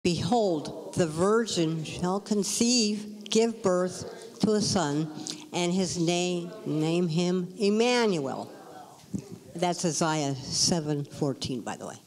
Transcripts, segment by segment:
Behold, the virgin shall conceive, give birth to a son, and his name him Emmanuel. That's Isaiah 7:14, by the way.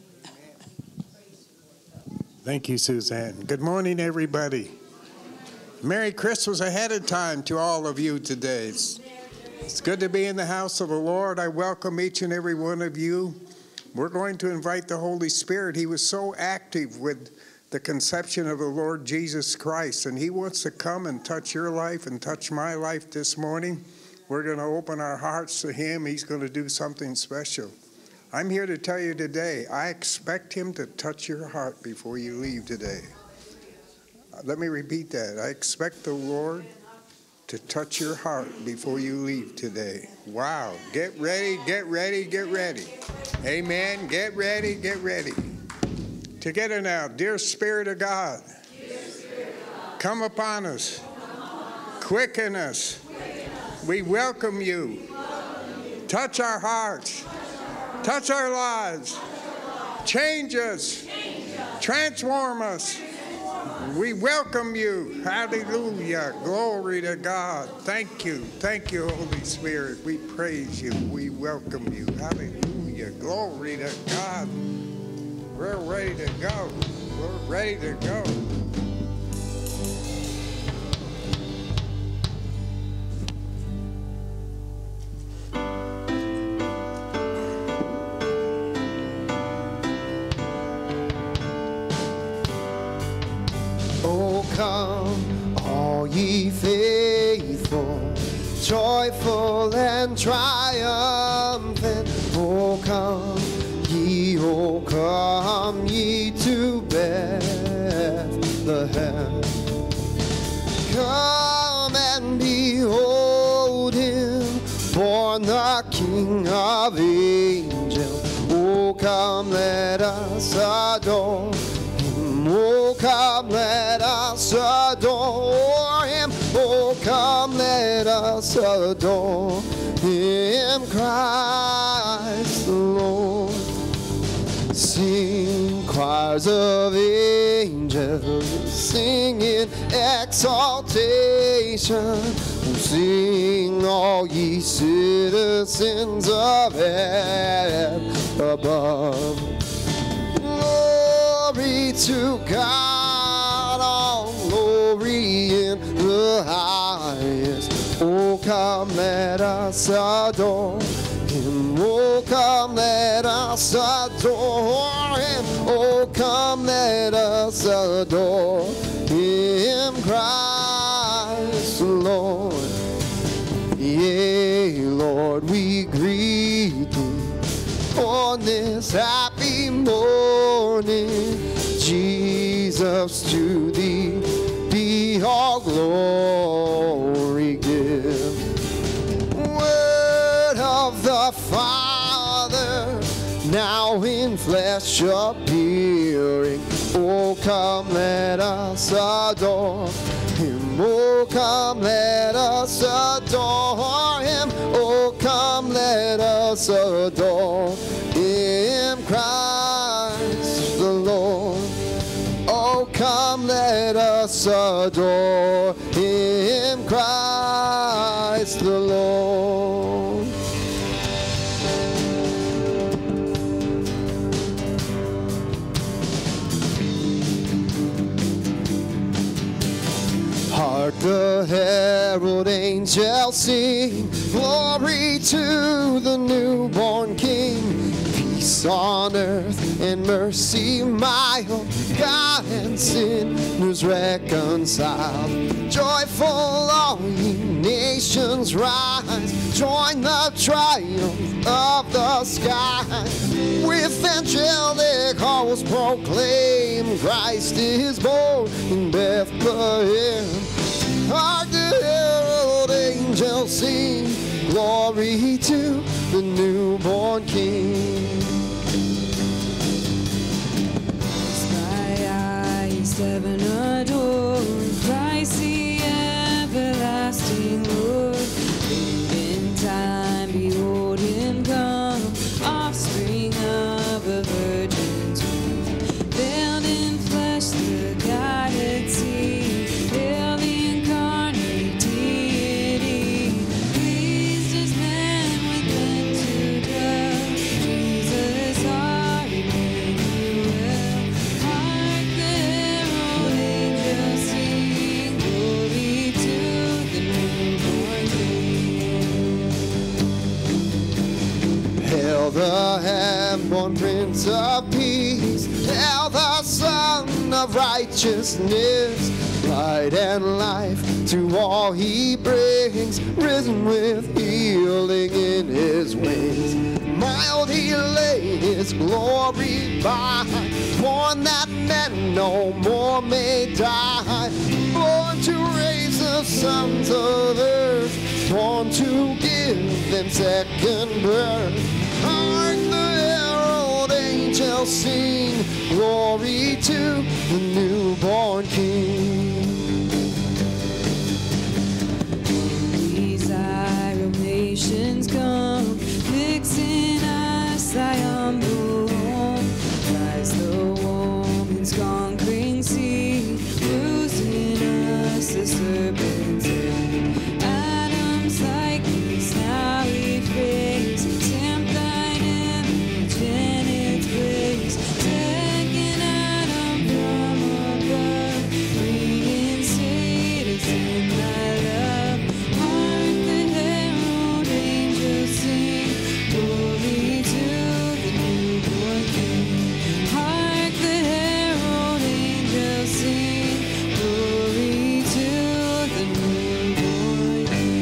Thank you, Suzanne. Good morning, everybody. Merry Christmas ahead of time to all of you today. It's good to be in the house of the Lord. I welcome each and every one of you. We're going to invite the Holy Spirit. He was so active with the conception of the Lord Jesus Christ, and he wants to come and touch your life and touch my life this morning. We're going to open our hearts to him. He's going to do something special. I'm here to tell you today, I expect him to touch your heart before you leave today. Let me repeat that. I expect the Lord to touch your heart before you leave today. Wow. Get ready, get ready, get ready. Amen. Get ready, get ready. Together now, dear Spirit of God, come upon us, quicken us. We welcome you. Touch our hearts, touch our lives, change us, transform us. We welcome you. Hallelujah. Glory to God. Thank you. Thank you, Holy Spirit. We praise you. We welcome you. Hallelujah. Glory to God. We're ready to go. We're ready to go. Oh, come, all ye faithful, joyful and triumphant. Oh, come ye to Bethlehem. Come and behold him, born the King of angels. Oh, come, let us adore him. Oh, come, let us adore him. Oh, come, let us adore him, Christ the Lord. Sing, choirs of angels, sing in exaltation. Sing, all ye citizens of heaven above. Glory to God, all glory in the highest. Oh, come, let us adore him. Oh, come, let us adore him. Oh, come, let us adore him, Christ the Lord. Yea, Lord, we greet thee on this happy morning. Jesus, to thee be all glory give. Word of the Father, now in flesh appearing. Oh, come, let us adore him. Oh, come, let us adore him. Oh, come, let us adore him, Christ the Lord. Oh, come, let us adore him, Christ the Lord. Hark the herald angels sing, glory to the newborn King. Peace on earth and mercy mild, God and sinners reconciled. Joyful all ye nations rise, join the triumph of the sky. With angelic hosts proclaim, Christ is born in Bethlehem. Hark the herald angels sing, glory to the newborn King. Heaven adore Christ the everlasting Lord. Live in time, behold him come, offspring of a virgin's womb. Veiled in flesh, Christ, the guided sea, hail the incarnate deity, pleased as man with men to dwell. Jesus, our Emmanuel, hark the herald angels sing, glory to the newborn King. Hail the heaven-born Prince of Peace, hail the Son of Righteousness, light and life to all he brings, risen with healing in his wings. Mild he laid his glory by, born that men no more may die, born to raise the sons of earth, born to give them second birth. Hark the herald angels sing, glory to the newborn King. Desire of nations come, fixing us thy humble home. Rise the woman's conquering seed, bruising us the serpent's head. Adam's likeness now we face, stamp thine image in its place. Second Adam from above, reinstate us in thy love. Hark the herald angels sing, glory to the newborn King. Hark the herald angels sing, glory to the newborn King.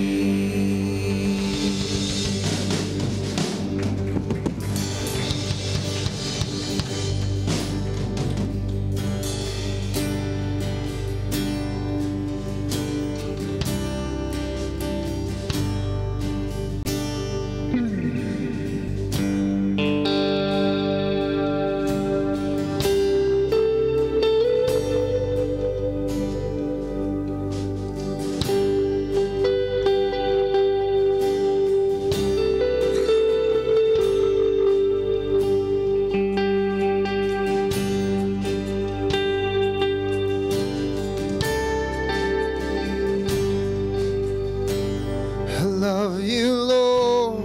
I love you, Lord.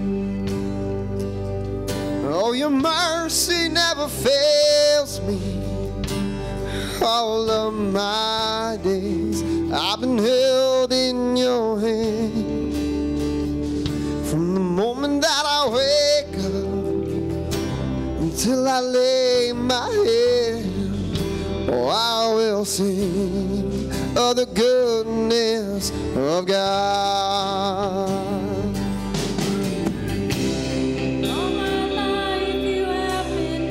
Oh, your mercy never fails me. All of my days I've been held in your hand. From the moment that I wake up until I lay my head, oh, I will sing of the goodness of God. All my life you have been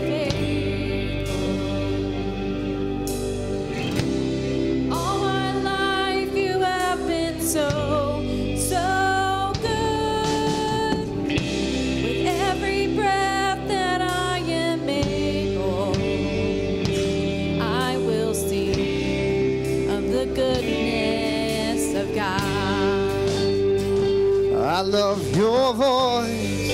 faithful. All my life you have been so, so good. With every breath that I am able, I will sing of the goodness of God. I love your voice.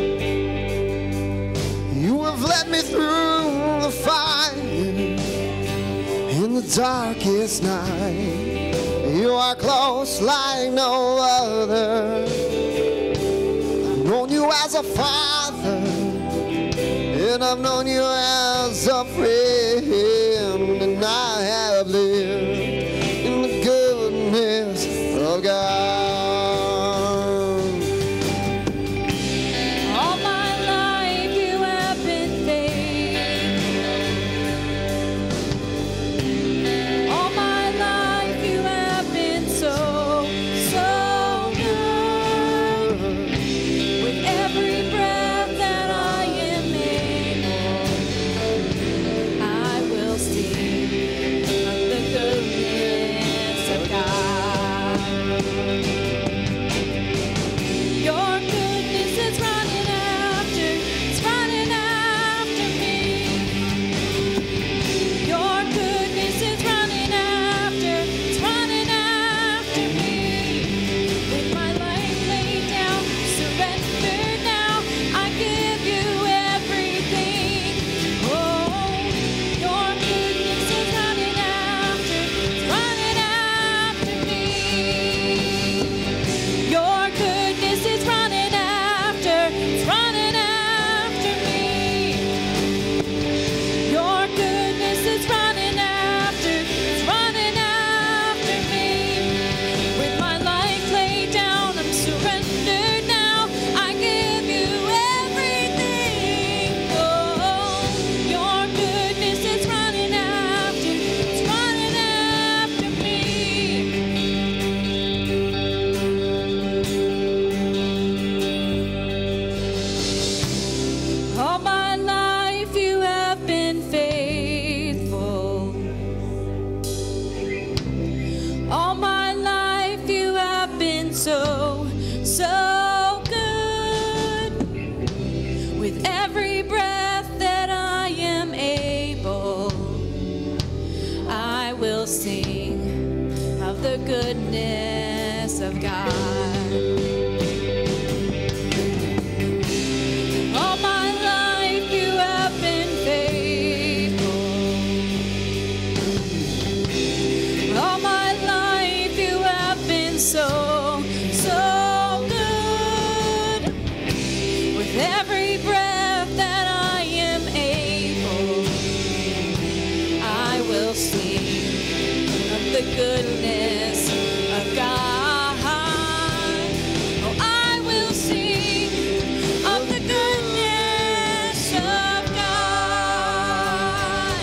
You have led me through the fire in the darkest night. You are close like no other. I've known you as a father, and I've known you as a friend, and I have lived in the goodness of God. All my life you have been faithful. All my life you have been so, so good. With every breath that I am able, I will sing the goodness of God. All my life you have been faithful. All my life you have been so, so good. With every breath that I am able, I will sing of the goodness of God. Oh, I will sing of the goodness of God.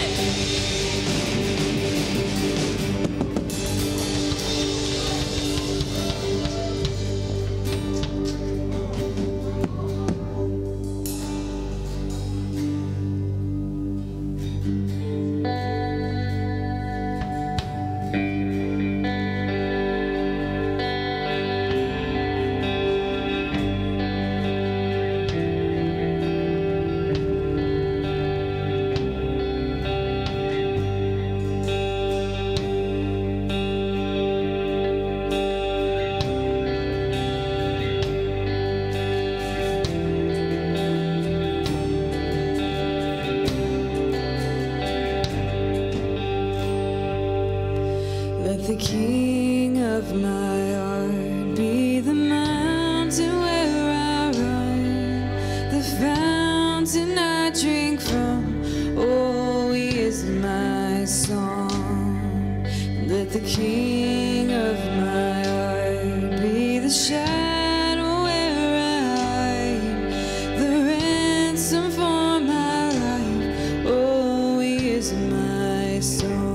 Let the King of my heart be the mountain where I run, the fountain I drink from. Oh, he is my song. Let the King of my heart be the shadow where I hide, the ransom for my life. Oh, he is my song.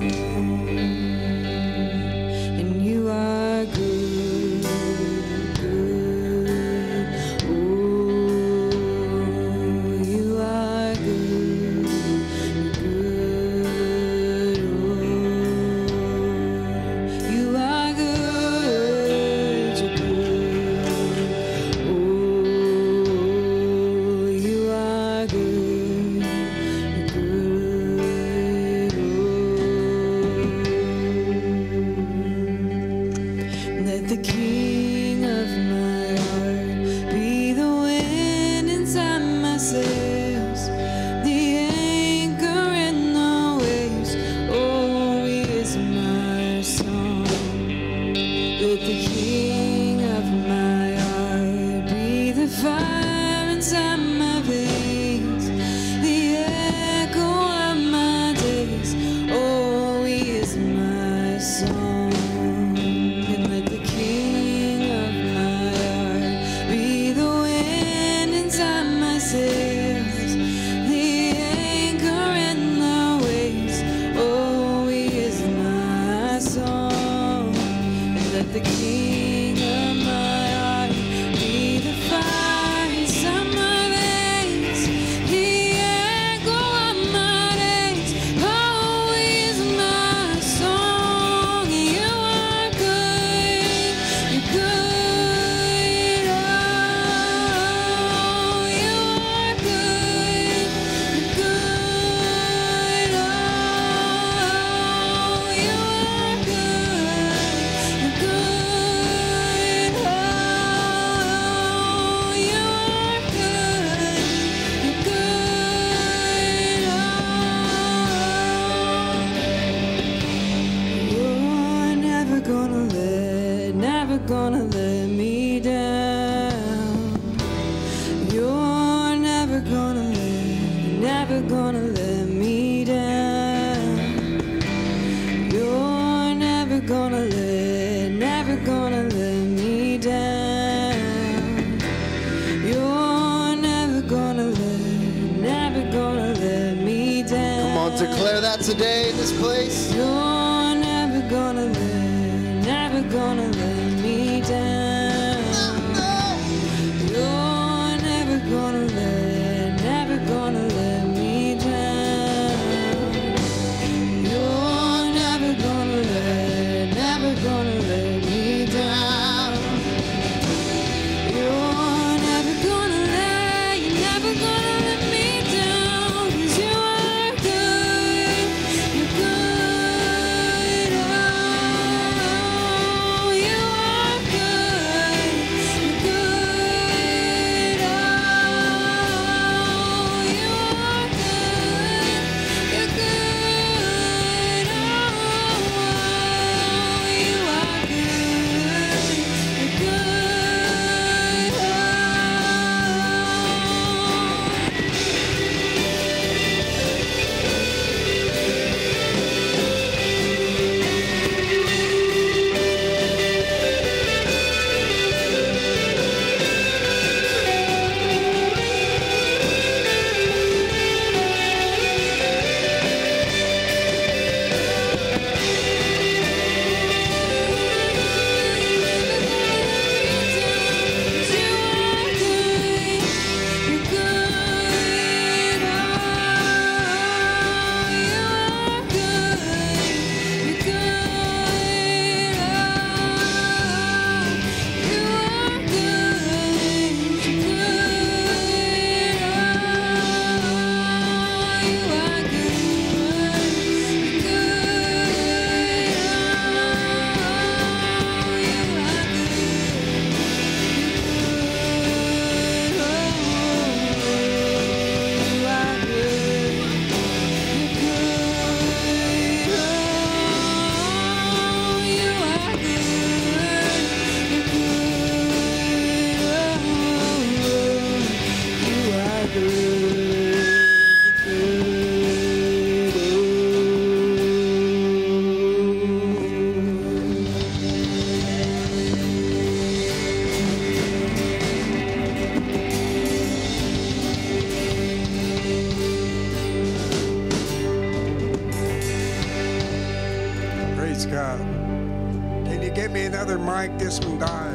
And you are good, good. Oh, you are good, good. Oh, you are good, you're good. Oh, you are good, you're good. Let the King of my heart be the wind inside my sails, the anchor in the waves. Oh, he is my song. Let the King of my heart be the fire inside my veins, the echo of my days. Oh, he is my song. And let the King of my heart be the wind inside my sails, the anchor in the waves. Oh, he is my song. And let the King of my heart be the fire inside my veins, the echo of my days. Oh, he is my song. You are good, you're good. Oh, you are good, you're good. Oh, you are good, you're good. Oh, you are good, you're good. You're never gonna let me down. You're never gonna let me down. You're never gonna let me down. You're never gonna let me down. Come on, declare that today in this place. You're never gonna let me down. You're never gonna let me down. You're never gonna let me down. You're never gonna let me down. 'Cause you are good, you're good. Oh, Praise God. Can you get me another mic? This one died.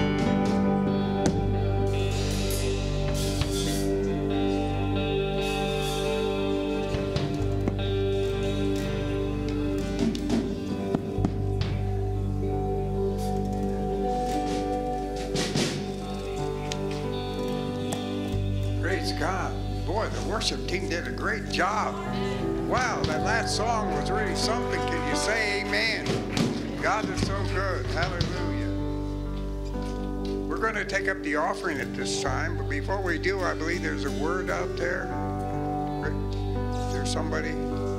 Praise God. Boy, the worship team did a great job. Wow, that last song was really something. Can you say amen? God is so good. Hallelujah. We're going to take up the offering at this time, but before we do, I believe there's a word out there. Is there somebody?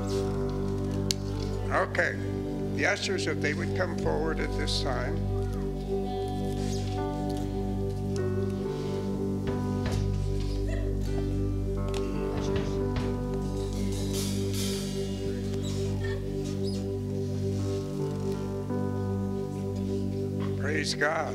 Okay. The ushers, if they would come forward at this time. Praise God.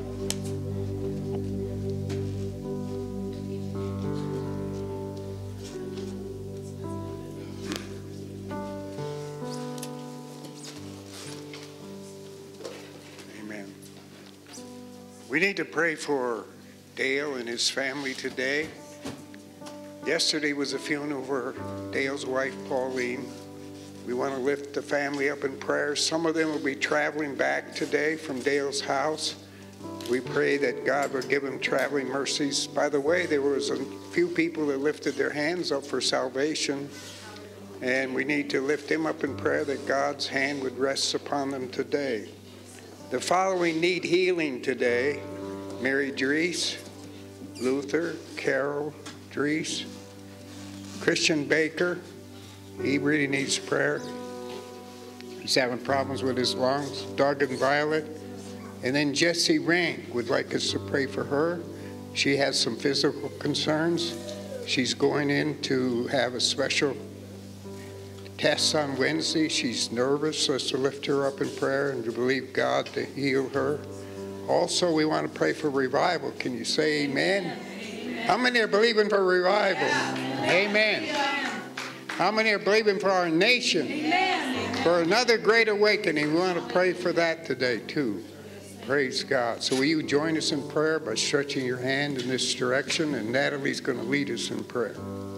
Amen. We need to pray for Dale and his family today. Yesterday was a funeral for Dale's wife, Pauline. We want to lift the family up in prayer. Some of them will be traveling back today from Dale's house. We pray that God will give them traveling mercies. By the way, there was a few people that lifted their hands up for salvation, and we need to lift them up in prayer that God's hand would rest upon them today. The following need healing today: Mary Dries, Luther, Carol Dries, Christian Baker. He really needs prayer. He's having problems with his lungs. Doug and Violet. And then Jessie Ring would like us to pray for her. She has some physical concerns. She's going in to have a special test on Wednesday. She's nervous, so us to lift her up in prayer and to believe God to heal her. Also, we want to pray for revival. Can you say amen? Amen. How many are believing for revival? Yeah. Amen. How many are believing for our nation? Amen. For another great awakening? We want to pray for that today too. Praise God. So will you join us in prayer by stretching your hand in this direction, and Natalie's going to lead us in prayer.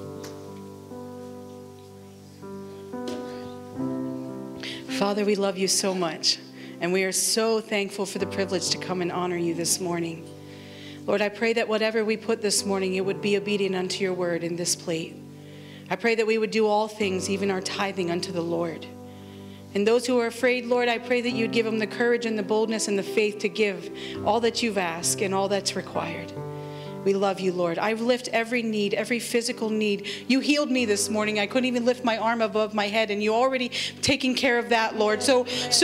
Father, we love you so much, and we are so thankful for the privilege to come and honor you this morning. Lord, I pray that whatever we put this morning, it would be obedient unto your word in this plate. I pray that we would do all things, even our tithing, unto the Lord. And those who are afraid, Lord, I pray that you'd give them the courage and the boldness and the faith to give all that you've asked and all that's required. We love you, Lord. I lift every need, every physical need. You healed me this morning. I couldn't even lift my arm above my head, and you already taken care of that, Lord. So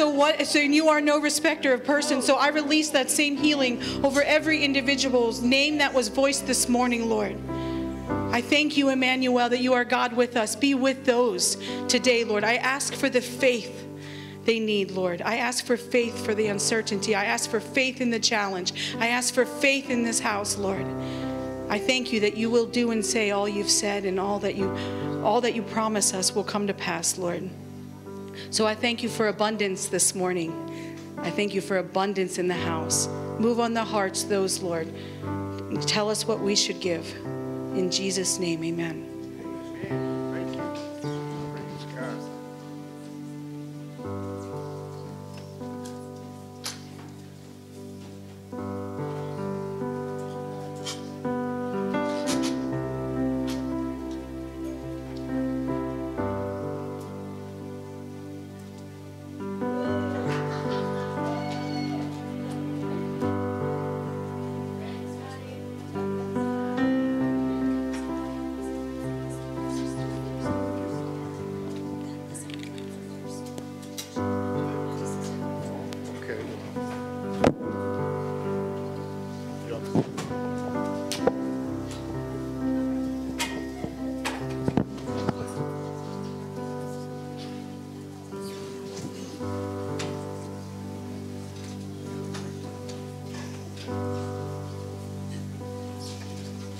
you are no respecter of persons. So I release that same healing over every individual's name that was voiced this morning, Lord. I thank you, Emmanuel, that you are God with us. Be with those today, Lord. I ask for the faith they need, Lord. I ask for faith for the uncertainty. I ask for faith in the challenge. I ask for faith in this house, Lord. I thank you that you will do and say all you've said, and all that you promise us will come to pass, Lord. So I thank you for abundance this morning. I thank you for abundance in the house. Move on the hearts, those, Lord. Tell us what we should give. In Jesus' name, amen. Thank you. Praise God.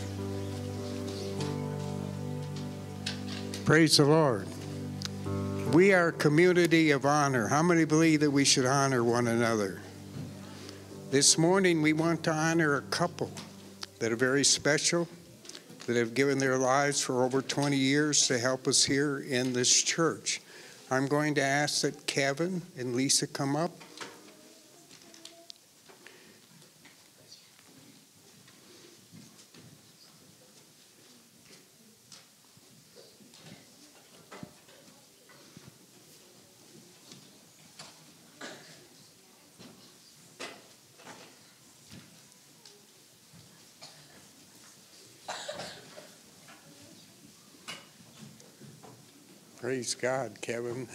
Praise the Lord. We are a community of honor. How many believe that we should honor one another? This morning we want to honor a couple that are very special, that have given their lives for over 20 years to help us here in this church. I'm going to ask that Kevin and Lisa come up. Praise God, Kevin.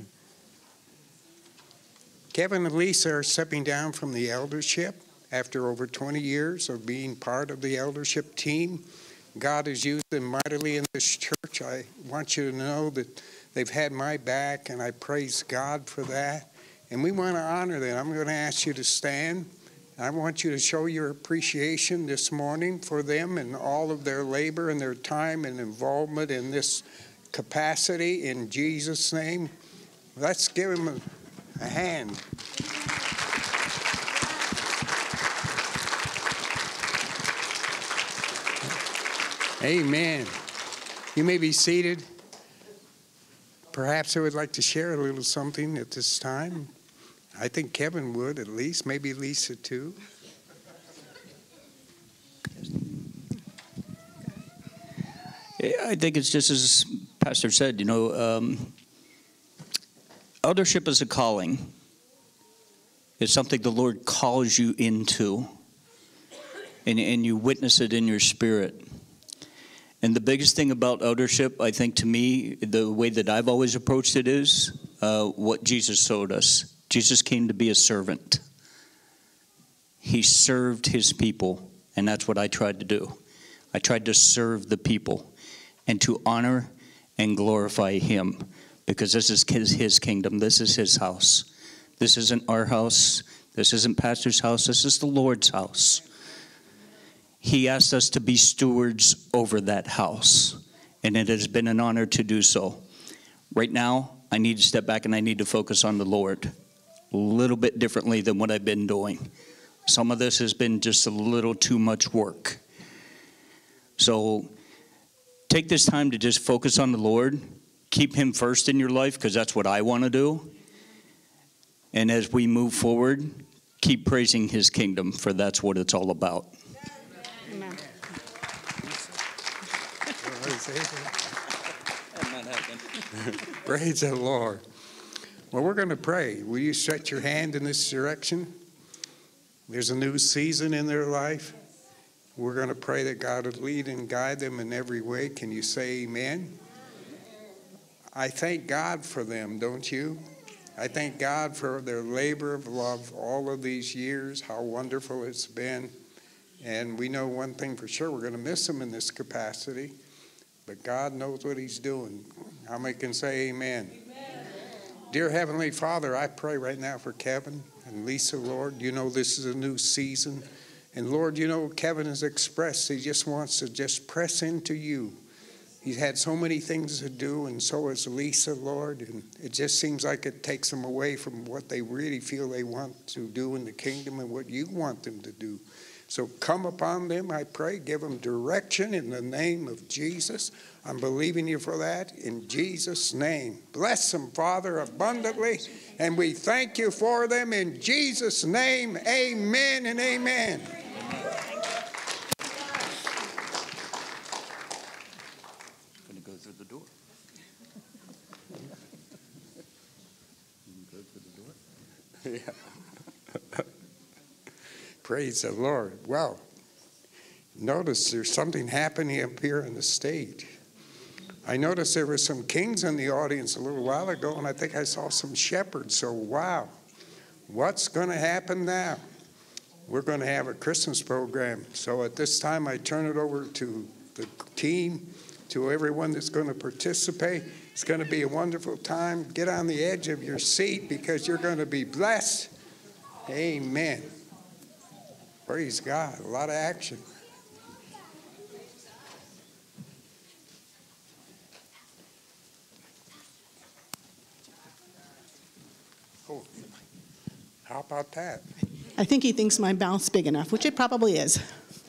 Kevin and Lisa are stepping down from the eldership after over 20 years of being part of the eldership team. God has used them mightily in this church. I want you to know that they've had my back, and I praise God for that. And we want to honor them. I'm going to ask you to stand. I want you to show your appreciation this morning for them and all of their labor and their time and involvement in this capacity in Jesus' name. Let's give him a hand. Amen. You may be seated. Perhaps I would like to share a little something at this time. I think Kevin would, at least, maybe Lisa too. I think it's just as Pastor said, eldership is a calling. It's something the Lord calls you into, and you witness it in your spirit. And the biggest thing about eldership, I think, to me, the way that I've always approached it is what Jesus showed us. Jesus came to be a servant. He served his people, and that's what I tried to do. I tried to serve the people and to honor and glorify him, because this is his kingdom. This is his house. This isn't our house. This isn't Pastor's house. This is the Lord's house. He asked us to be stewards over that house, and it has been an honor to do so. Right now, I need to step back and I need to focus on the Lord a little bit differently than what I've been doing. Some of this has been just a little too much work. So take this time to just focus on the Lord. Keep him first in your life, because that's what I want to do. And as we move forward, keep praising his kingdom, for that's what it's all about. Amen. Praise the Lord. Well, we're going to pray. Will you stretch your hand in this direction? There's a new season in their life. We're going to pray that God would lead and guide them in every way. Can you say amen? I thank God for them, don't you? I thank God for their labor of love all of these years, how wonderful it's been. And we know one thing for sure, we're going to miss them in this capacity. But God knows what he's doing. How many can say amen? Amen. Dear Heavenly Father, I pray right now for Kevin and Lisa, Lord. You know this is a new season. And Lord, you know Kevin has expressed he just wants to just press into you. He's had so many things to do, and so has Lisa, Lord. And it just seems like it takes them away from what they really feel they want to do in the kingdom and what you want them to do. So come upon them, I pray. Give them direction in the name of Jesus. I'm believing you for that in Jesus' name. Bless them, Father, abundantly. And we thank you for them in Jesus' name. Amen and amen. I'm going to go through the door. Go through the door? Yeah. Praise the Lord. Well, notice there's something happening up here on the stage. I noticed there were some kings in the audience a little while ago, and I think I saw some shepherds. So, wow, what's going to happen now? We're going to have a Christmas program. So at this time, I turn it over to the team, to everyone that's going to participate. It's going to be a wonderful time. Get on the edge of your seat because you're going to be blessed. Amen. Praise God. A lot of action. Oh, how about that? I think he thinks my mouth's big enough, which it probably is.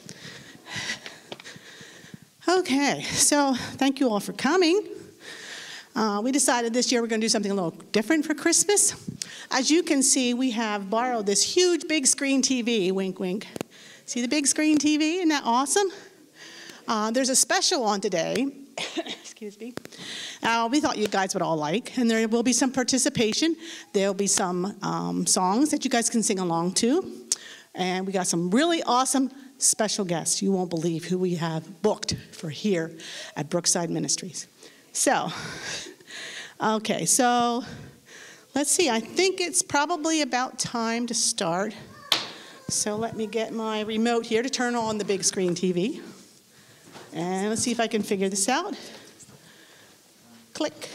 Okay, so thank you all for coming. We decided this year we're going to do something a little different for Christmas. As you can see, we have borrowed this huge big screen TV, wink, wink. See the big screen TV? Isn't that awesome? There's a special on today. Excuse me. We thought you guys would all like, and there will be some participation. There'll be some songs that you guys can sing along to. And we got some really awesome special guests. You won't believe who we have booked for here at Brookside Ministries. So, okay, so let's see. I think it's probably about time to start. So let me get my remote here to turn on the big screen TV. And let's see if I can figure this out. Click.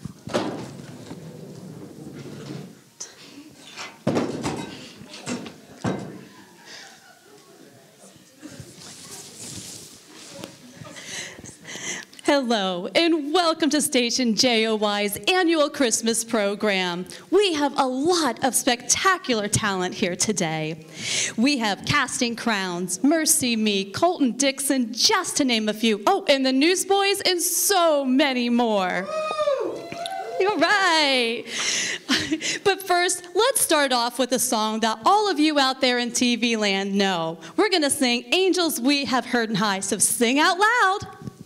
Hello, and welcome to Station JOY's annual Christmas program. We have a lot of spectacular talent here today. We have Casting Crowns, Mercy Me, Colton Dixon, just to name a few. Oh, and the Newsboys, and so many more. You're right. But first, let's start off with a song that all of you out there in TV land know. We're going to sing Angels We Have Heard High, so sing out loud.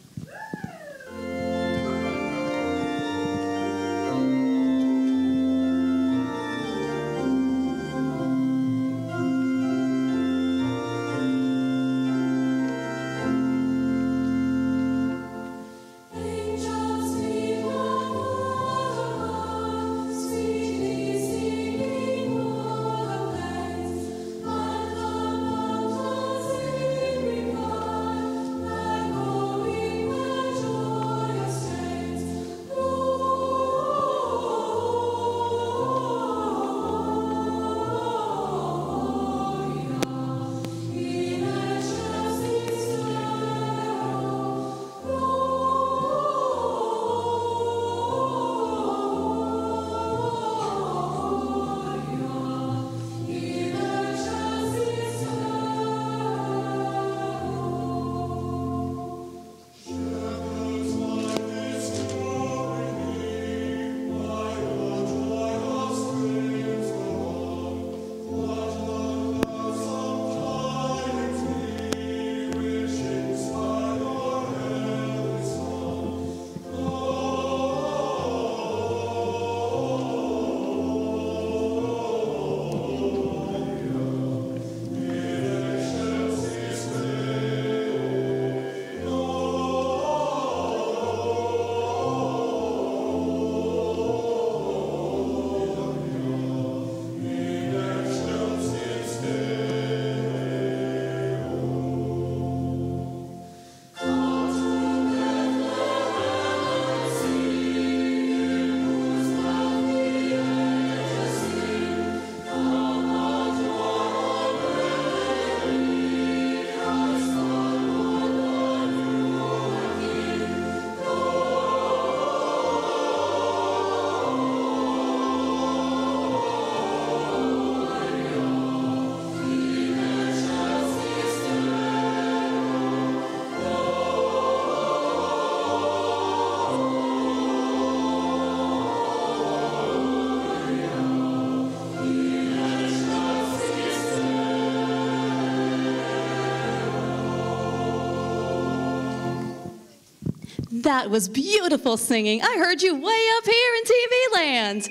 That was beautiful singing. I heard you way up here in TV land.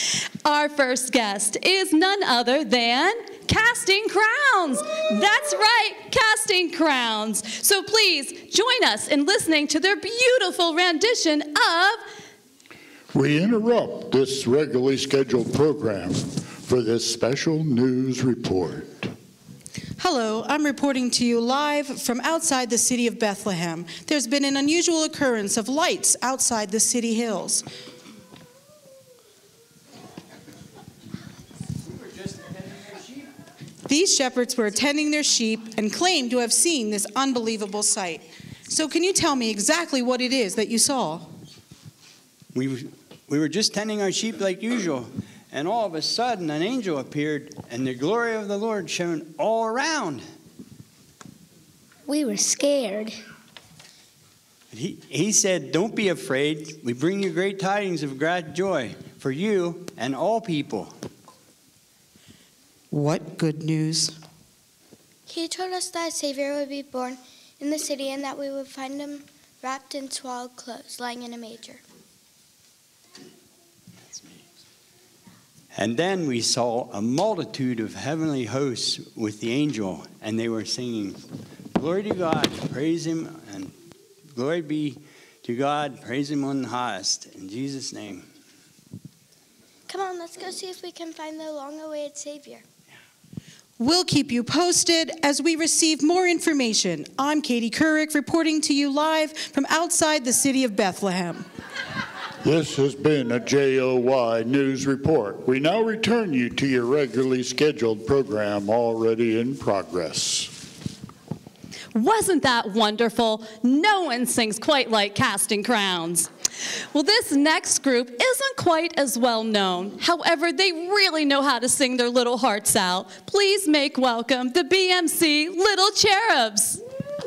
Our first guest is none other than Casting Crowns. That's right, Casting Crowns. So please join us in listening to their beautiful rendition of... We interrupt this regularly scheduled program for this special news report. Hello, I'm reporting to you live from outside the city of Bethlehem. There's been an unusual occurrence of lights outside the city hills. These shepherds were attending their sheep and claimed to have seen this unbelievable sight. So can you tell me exactly what it is that you saw? We were just tending our sheep like usual, And all of a sudden, an angel appeared, and the glory of the Lord shone all around. We were scared. He said, "Don't be afraid. We bring you great tidings of great joy for you and all people." What good news? He told us that a Savior would be born in the city and that we would find him wrapped in swaddled clothes, lying in a manger. And then we saw a multitude of heavenly hosts with the angel, and they were singing, "Glory to God, praise him, and glory be to God, praise him on the highest." In Jesus' name. Come on, let's go see if we can find the long-awaited Savior. We'll keep you posted as we receive more information. I'm Katie Couric reporting to you live from outside the city of Bethlehem. This has been a JOY News Report. We now return you to your regularly scheduled program already in progress. Wasn't that wonderful? No one sings quite like Casting Crowns. Well, this next group isn't quite as well known. However, they really know how to sing their little hearts out. Please make welcome the BMC Little Cherubs.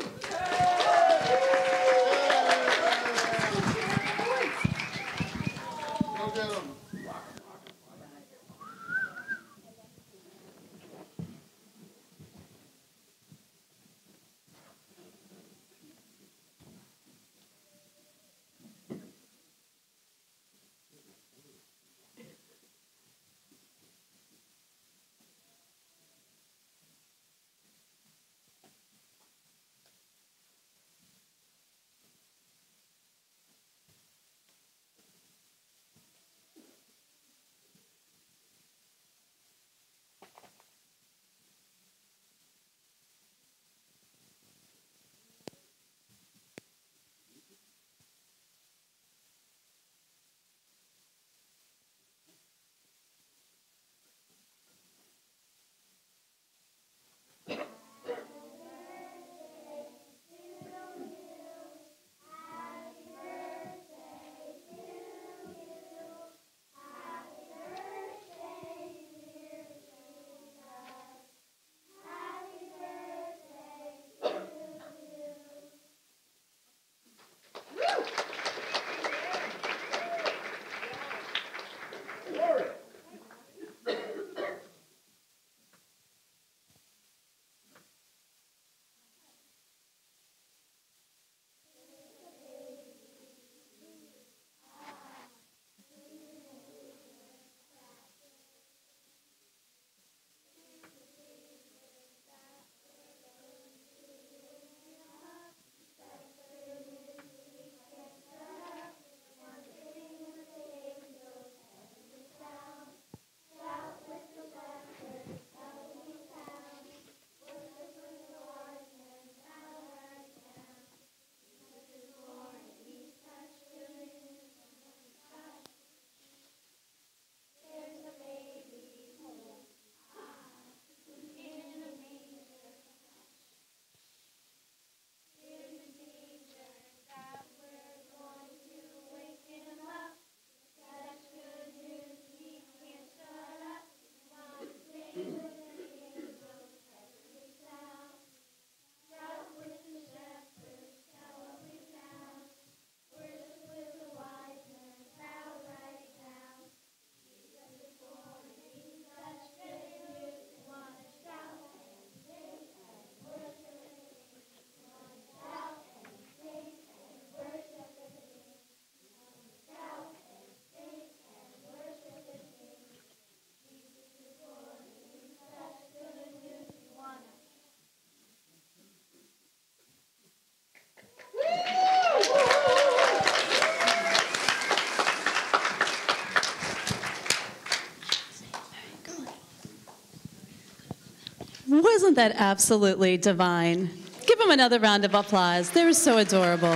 Wasn't that absolutely divine? Give them another round of applause. They were so adorable.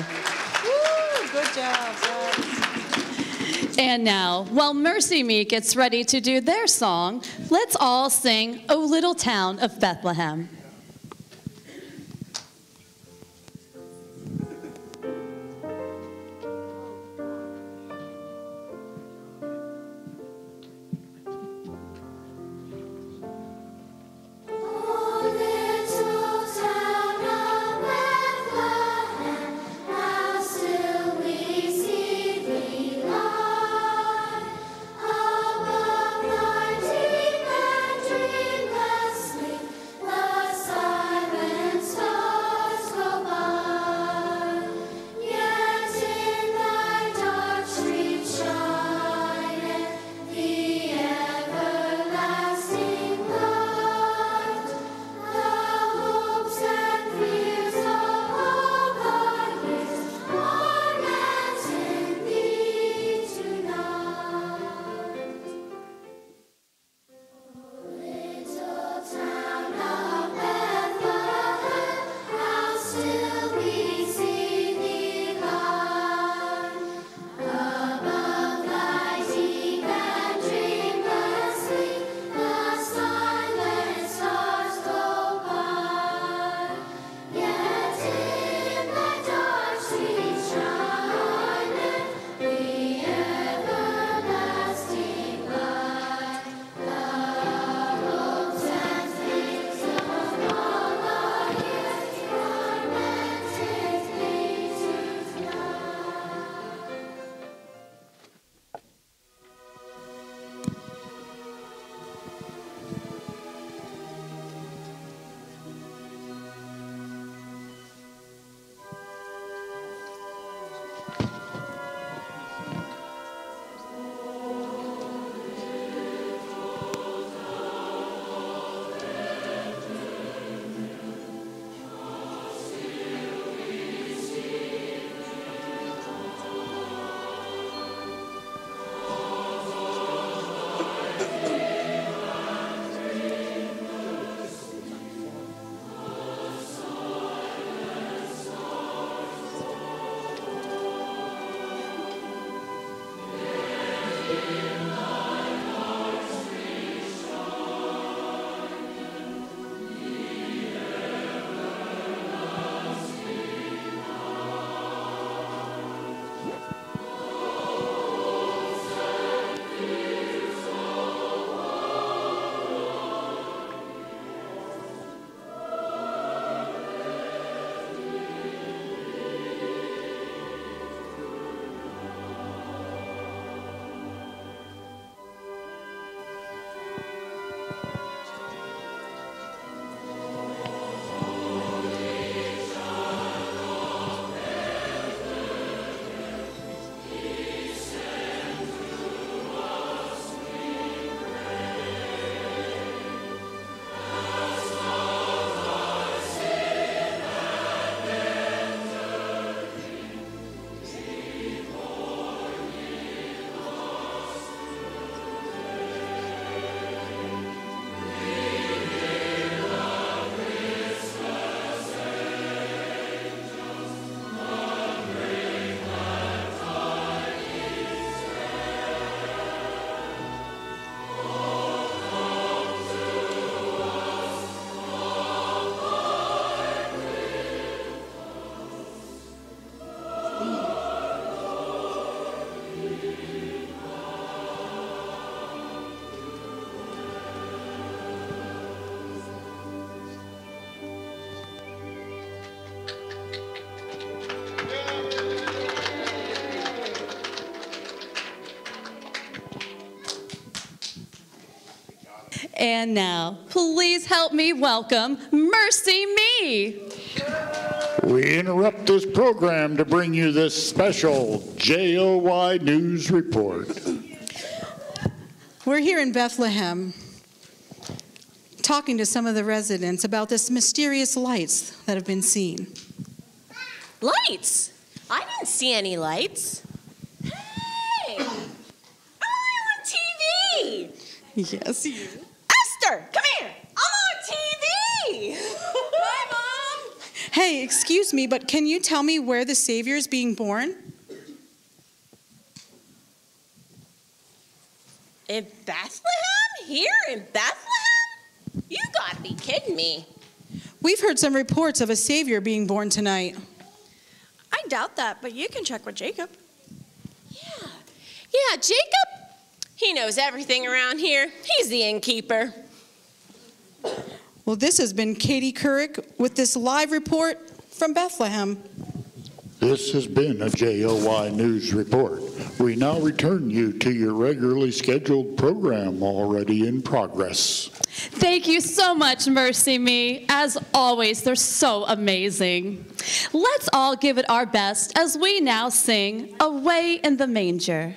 Woo, good job. And now, while Mercy Me gets ready to do their song, let's all sing O Little Town of Bethlehem. And now, please help me welcome Mercy Me. We interrupt this program to bring you this special JOY News Report. We're here in Bethlehem talking to some of the residents about this mysterious lights that have been seen. Lights? I didn't see any lights. Hey! I'm on TV! Yes, you. Esther, come here! I'm on TV! Hi, Mom! Hey, excuse me, but can you tell me where the Savior is being born? In Bethlehem? Here in Bethlehem? You gotta be kidding me. We've heard some reports of a Savior being born tonight. I doubt that, but you can check with Jacob. Yeah, Jacob? He knows everything around here. He's the innkeeper. Well, this has been Katie Couric with this live report from Bethlehem. This has been a JOY News Report. We now return you to your regularly scheduled program already in progress. Thank you so much, Mercy Me. As always, they're so amazing. Let's all give it our best as we now sing Away in the Manger.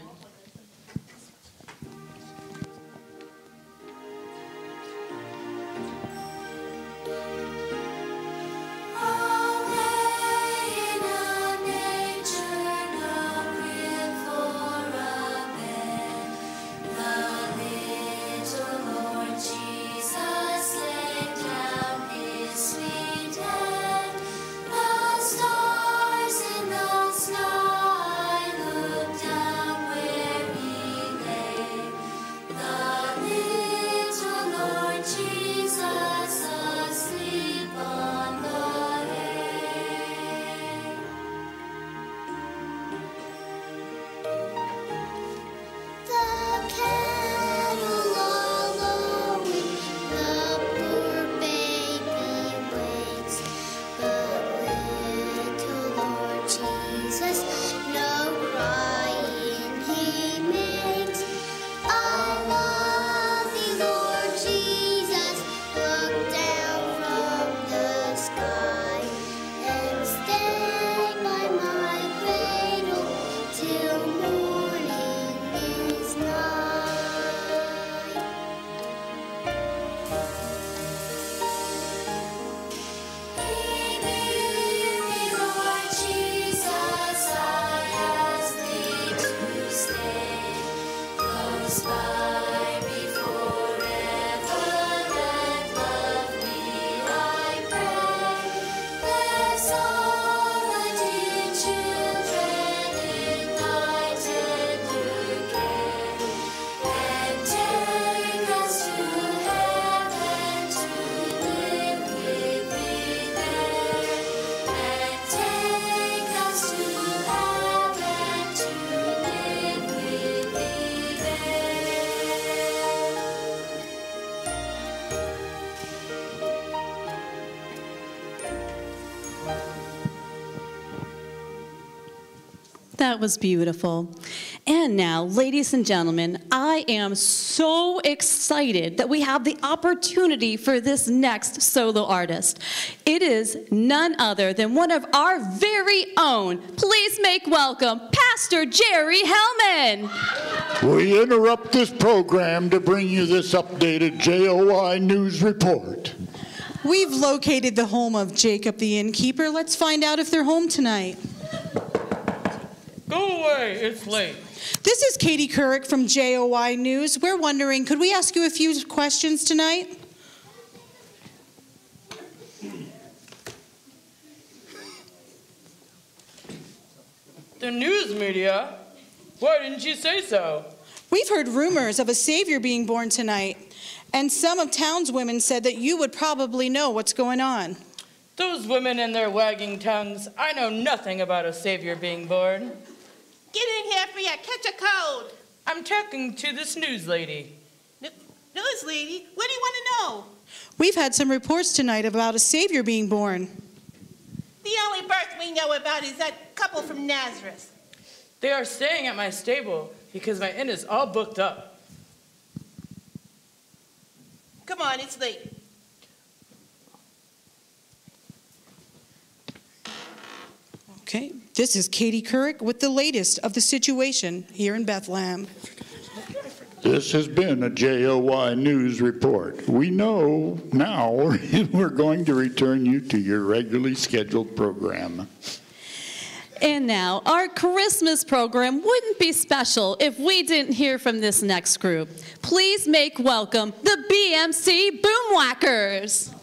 That was beautiful. And now, ladies and gentlemen, I am so excited that we have the opportunity for this next solo artist. It is none other than one of our very own. Please make welcome Pastor Jerry Hellman. We interrupt this program to bring you this updated JOY News Report. We've located the home of Jacob the innkeeper. Let's find out if they're home tonight. Go away, it's late. This is Katie Couric from JOY News. We're wondering, could we ask you a few questions tonight? The news media? Why didn't you say so? We've heard rumors of a Savior being born tonight, and some of town's women said that you would probably know what's going on. Those women and their wagging tongues, I know nothing about a Savior being born. Get in here for you, catch a cold. I'm talking to this news lady. News lady? What do you want to know? We've had some reports tonight about a Savior being born. The only birth we know about is that couple from Nazareth. They are staying at my stable because my inn is all booked up. Come on, it's late. Okay, this is Katie Couric with the latest of the situation here in Bethlehem. This has been a JOY News Report. We know now we're going to return you to your regularly scheduled program. And now, our Christmas program wouldn't be special if we didn't hear from this next group. Please make welcome the BMC Boomwhackers.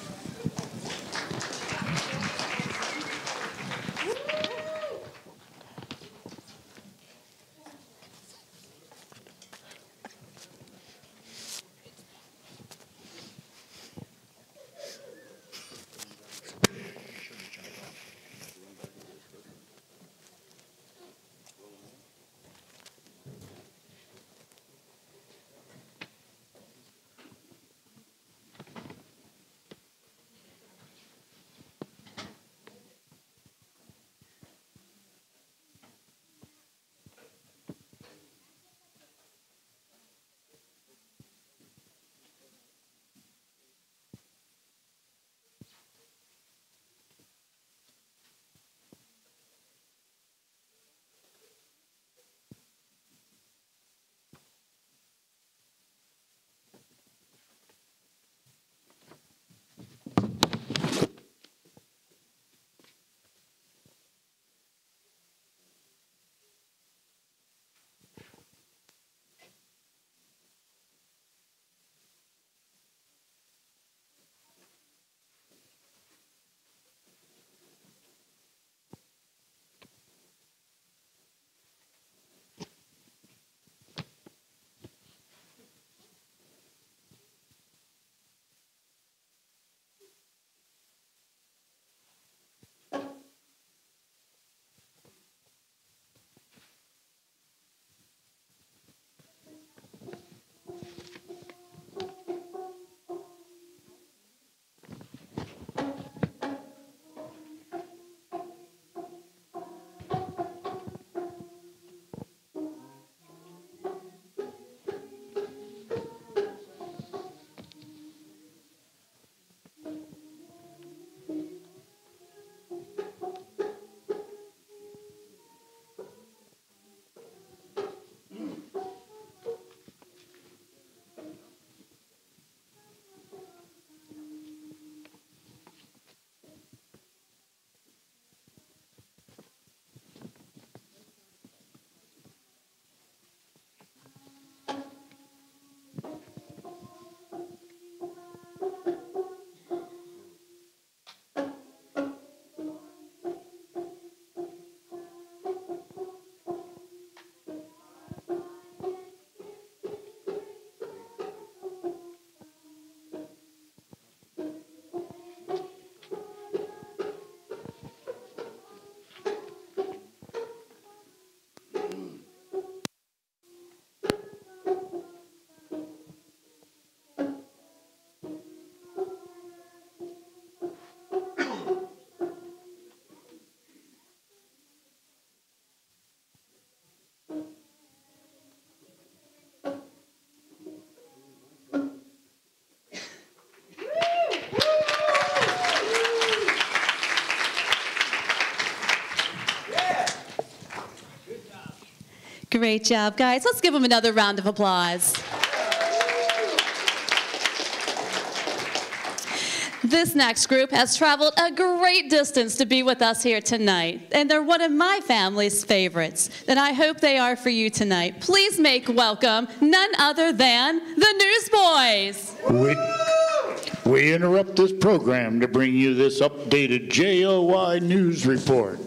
Great job, guys. Let's give them another round of applause. This next group has traveled a great distance to be with us here tonight, and they're one of my family's favorites, and I hope they are for you tonight. Please make welcome none other than the Newsboys. We interrupt this program to bring you this updated JOY News Report.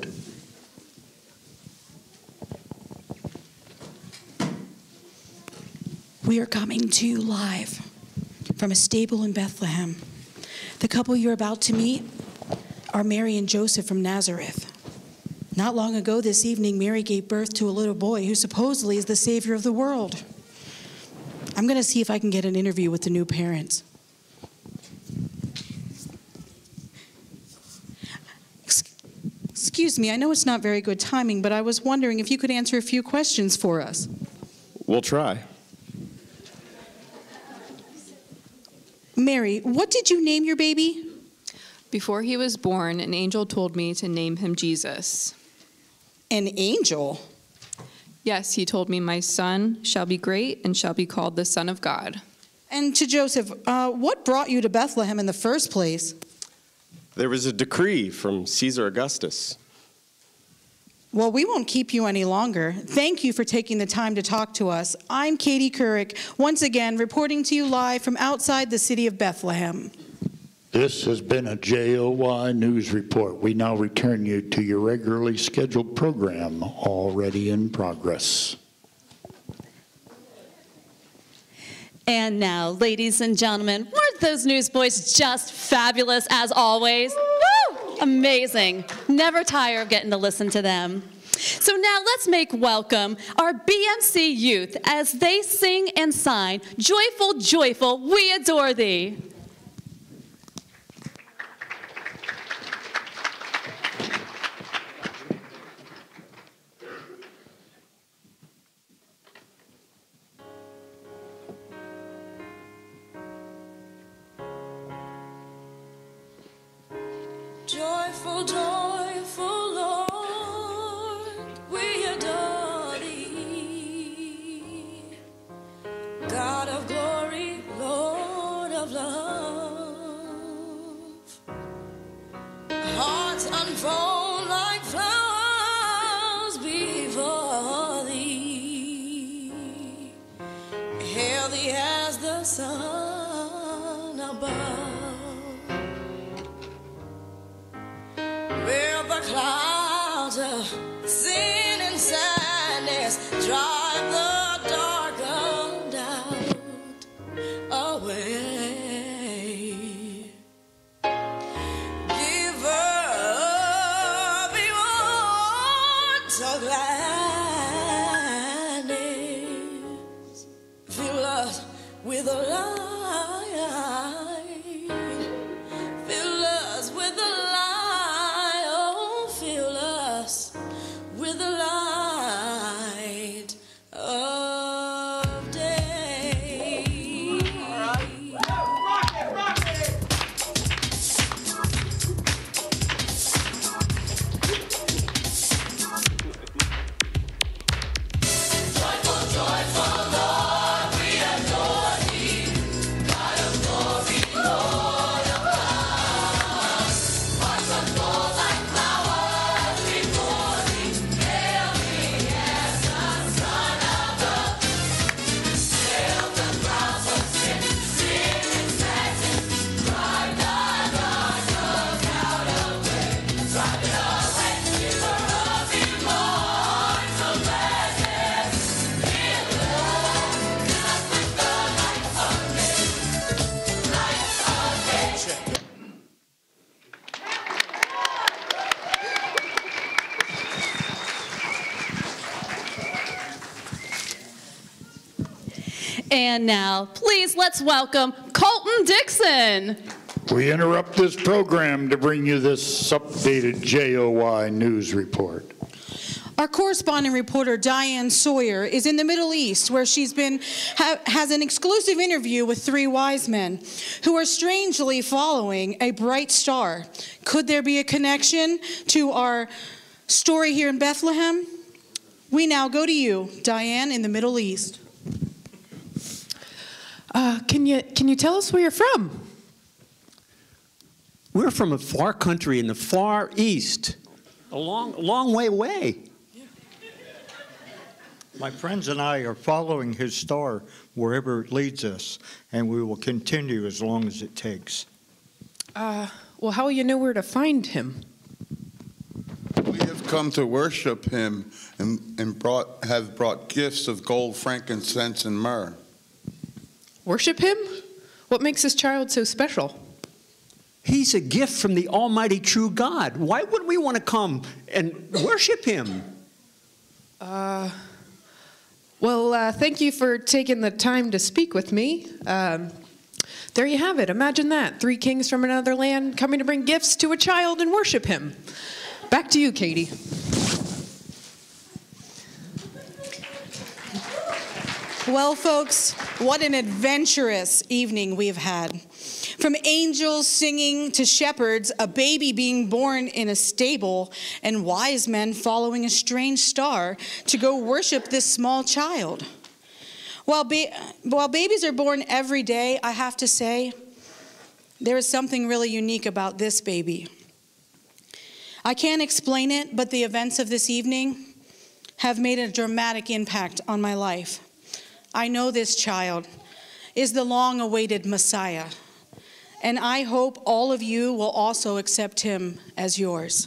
We are coming to you live from a stable in Bethlehem. The couple you're about to meet are Mary and Joseph from Nazareth. Not long ago this evening, Mary gave birth to a little boy who supposedly is the Savior of the world. I'm going to see if I can get an interview with the new parents. Excuse me, I know it's not very good timing, but I was wondering if you could answer a few questions for us. We'll try. Mary, what did you name your baby? Before he was born, an angel told me to name him Jesus. An angel? Yes, he told me my son shall be great and shall be called the Son of God. And to Joseph, what brought you to Bethlehem in the first place? There was a decree from Caesar Augustus. Well, we won't keep you any longer. Thank you for taking the time to talk to us. I'm Katie Couric, once again reporting to you live from outside the city of Bethlehem. This has been a JOY News Report. We now return you to your regularly scheduled program, already in progress. And now, ladies and gentlemen, weren't those newsboys just fabulous as always? Woo! Amazing. Never tire of getting to listen to them. So now let's make welcome our BMC youth as they sing and sign, "Joyful, Joyful, We Adore Thee." Joyful, joyful Lord, we adore thee. God of glory, Lord of love. Hearts unfold like flowers before thee. Hail thee as the sun above. Where the clouds of sin and sadness drive the dark of doubt away. Give everyone so gladness. Fill us with a light. Fill us with a light. With the light of day. Rock it, rock it. Joyful, joyful Lord, we adore thee. God of glory, Lord of love. Hearts unfold like flowers before thee. And now, please let's welcome Colton Dixon. We interrupt this program to bring you this updated JOY News Report. Our correspondent reporter, Diane Sawyer, is in the Middle East, where she's has an exclusive interview with 3 wise men who are strangely following a bright star. Could there be a connection to our story here in Bethlehem? We now go to you, Diane, in the Middle East. Can you tell us where you're from? We're from a far country in the far east, a long way away. My friends and I are following his star wherever it leads us, and we will continue as long as it takes. Well, how will you know where to find him? We have come to worship him and have brought gifts of gold, frankincense, and myrrh. Worship him? What makes this child so special? He's a gift from the Almighty True God. Why would we want to come and worship him? Well, thank you for taking the time to speak with me. There you have it. Imagine that. 3 kings from another land coming to bring gifts to a child and worship him. Back to you, Katie. Well, folks, what an adventurous evening we've had. From angels singing to shepherds, a baby being born in a stable, and wise men following a strange star to go worship this small child. While babies are born every day, I have to say, there is something really unique about this baby. I can't explain it, but the events of this evening have made a dramatic impact on my life. I know this child is the long-awaited Messiah, and I hope all of you will also accept him as yours.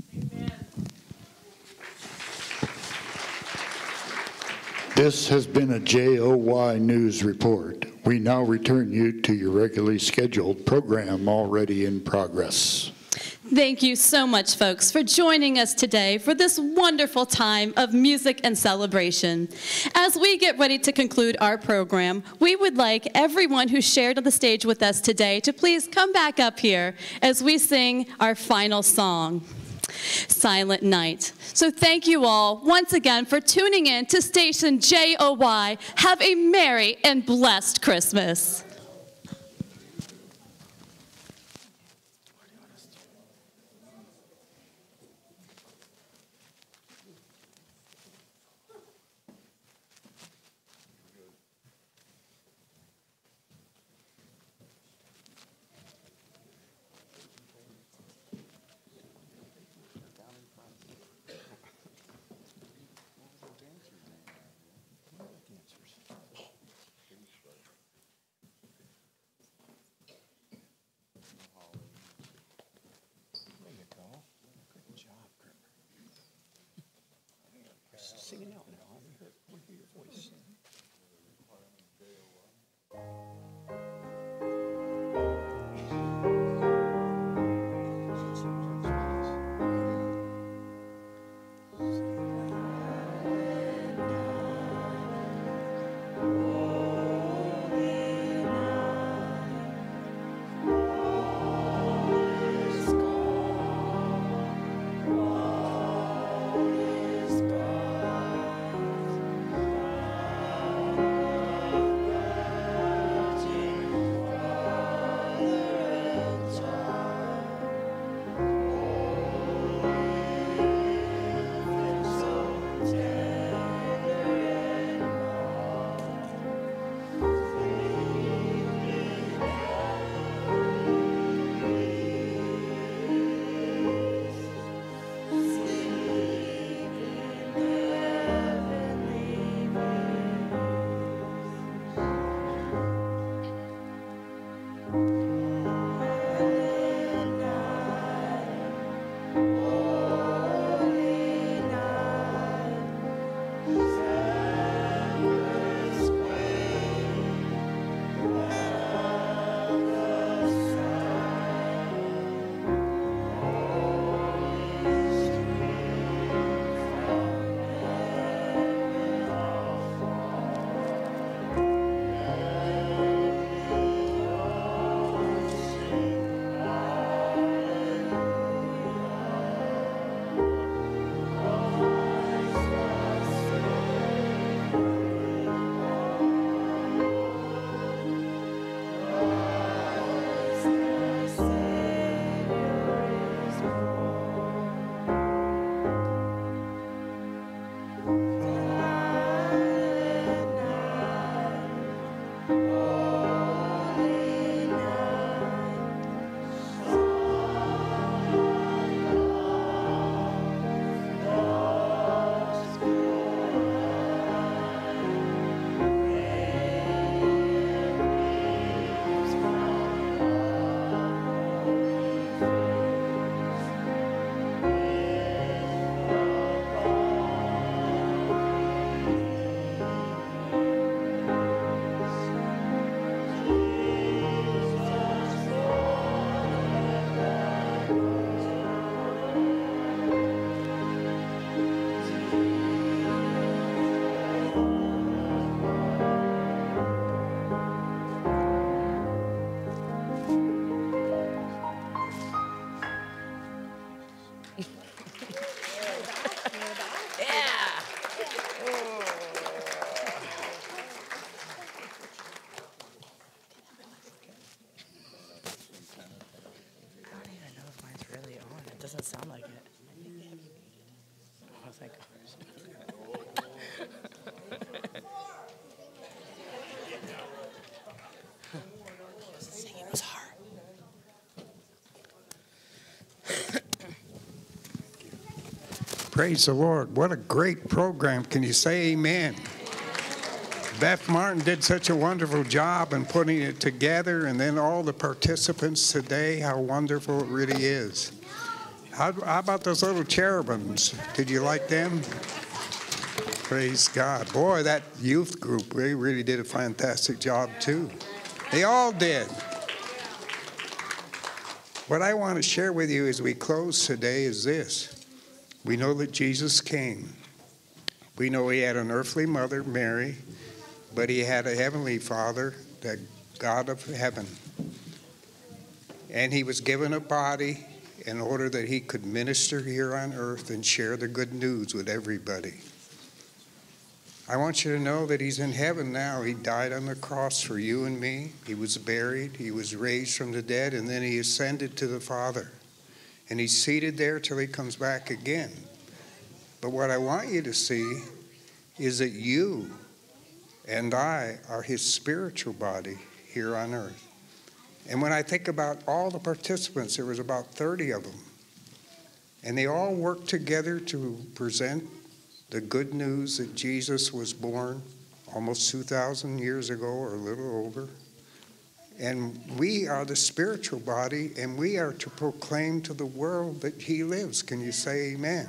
This has been a JOY News Report. We now return you to your regularly scheduled program already in progress. Thank you so much, folks, for joining us today for this wonderful time of music and celebration. As we get ready to conclude our program, we would like everyone who shared on the stage with us today to please come back up here as we sing our final song, Silent Night. So thank you all once again for tuning in to Station JOY. Have a merry and blessed Christmas. Doesn't sound like it. Oh, thank God. Singing was hard. Praise the Lord. What a great program. Can you say amen? Beth Martin did such a wonderful job in putting it together, and then all the participants today, how wonderful it really is. How about those little cherubims? Did you like them? Praise God. Boy, that youth group, they really did a fantastic job too. They all did. What I want to share with you as we close today is this. We know that Jesus came. We know he had an earthly mother, Mary, but he had a heavenly Father, the God of heaven. And he was given a body in order that he could minister here on earth and share the good news with everybody. I want you to know that he's in heaven now. He died on the cross for you and me. He was buried. He was raised from the dead, and then he ascended to the Father. And he's seated there till he comes back again. But what I want you to see is that you and I are his spiritual body here on earth. And when I think about all the participants, there was about 30 of them. And they all worked together to present the good news that Jesus was born almost 2,000 years ago or a little over. And we are the spiritual body, and we are to proclaim to the world that he lives. Can you say amen?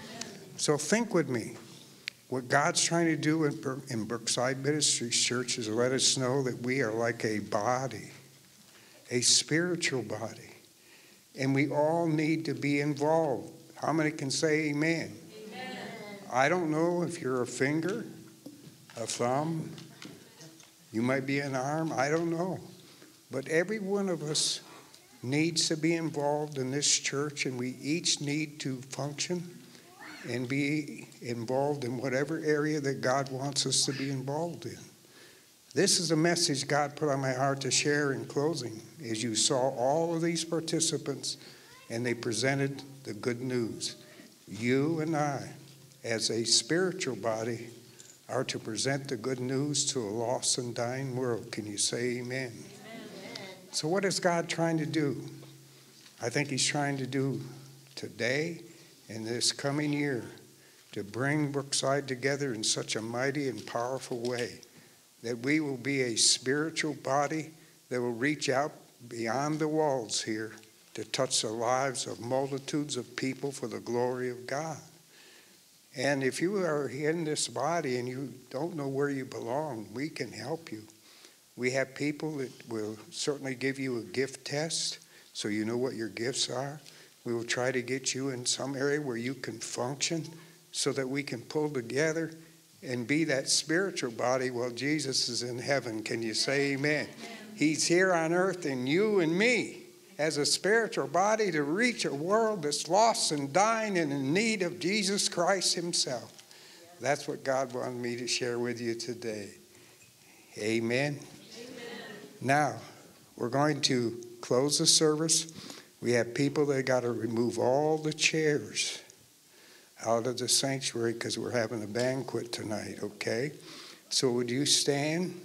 So think with me. What God's trying to do in Brookside Ministries Church is let us know that we are like a body, a spiritual body. And we all need to be involved. How many can say amen? Amen. I don't know if you're a finger, a thumb, you might be an arm, I don't know. But every one of us needs to be involved in this church, and we each need to function and be involved in whatever area that God wants us to be involved in. This is a message God put on my heart to share in closing. As you saw all of these participants, and they presented the good news. You and I, as a spiritual body, are to present the good news to a lost and dying world. Can you say amen? So what is God trying to do? I think he's trying to do today and this coming year to bring Brookside together in such a mighty and powerful way that we will be a spiritual body that will reach out beyond the walls here to touch the lives of multitudes of people for the glory of God. And if you are in this body and you don't know where you belong, we can help you. We have people that will certainly give you a gift test so you know what your gifts are. We will try to get you in some area where you can function so that we can pull together and be that spiritual body while Jesus is in heaven. Can you say amen? He's here on earth, and you and me as a spiritual body to reach a world that's lost and dying and in need of Jesus Christ himself. That's what God wanted me to share with you today. Amen. Now, we're going to close the service. We have people that got to remove all the chairs out of the sanctuary because we're having a banquet tonight, okay? So would you stand?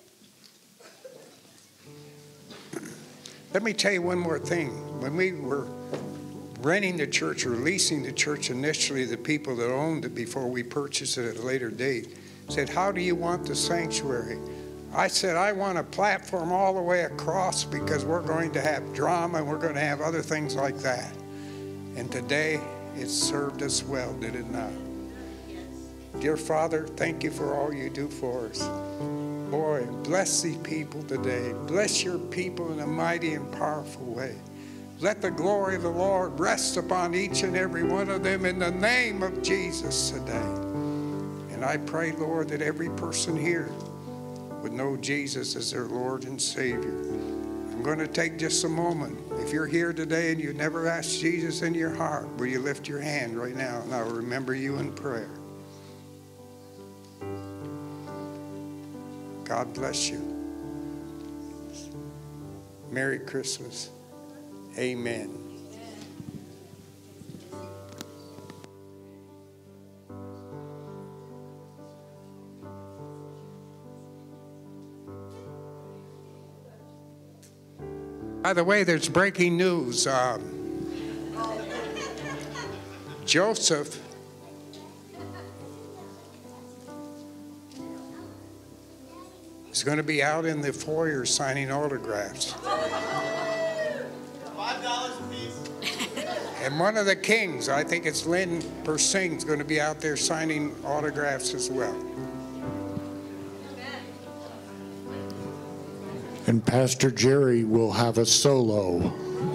Let me tell you one more thing. When we were renting the church or leasing the church initially, the people that owned it before we purchased it at a later date said, how do you want the sanctuary? I said, I want a platform all the way across because we're going to have drama and we're going to have other things like that. And today, it served us well, did it not? Dear Father, thank you for all you do for us. Boy, bless these people today. Bless your people in a mighty and powerful way. Let the glory of the Lord rest upon each and every one of them in the name of Jesus today. And I pray, Lord, that every person here would know Jesus as their Lord and Savior. I'm going to take just a moment. If you're here today and you've never asked Jesus in your heart, will you lift your hand right now and I'll remember you in prayer. God bless you. Merry Christmas. Amen. By the way, there's breaking news. Joseph is going to be out in the foyer signing autographs. $5 a piece. And one of the kings, I think it's Lynn Persing, is going to be out there signing autographs as well. And Pastor Jerry will have a solo.